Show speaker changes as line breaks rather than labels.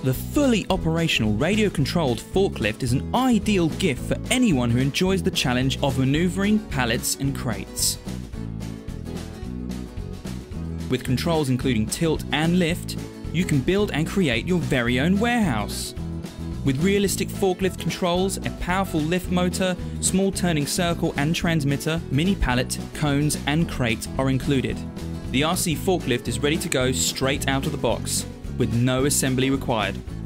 The fully operational radio-controlled forklift is an ideal gift for anyone who enjoys the challenge of manoeuvring pallets and crates. With controls including tilt and lift, you can build and create your very own warehouse. With realistic forklift controls, a powerful lift motor, small turning circle and transmitter, mini pallet, cones and crate are included. The RC forklift is ready to go straight out of the box, with no assembly required.